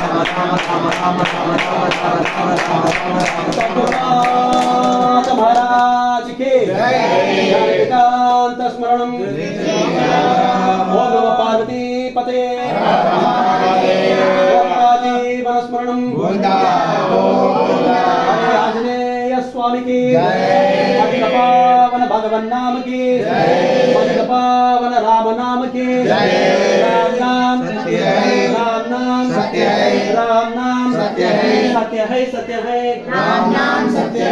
महाराज के स्मरणम। ओम नमः पार्वती पते स्मरणम। आंजनेय स्वामी की पावन भगवान नाम की पावन राम नाम की राम नाम सत्य है, राम नाम सत्य है, राम नाम सत्य है, सत्य है, सत्य है, राम नाम सत्य है।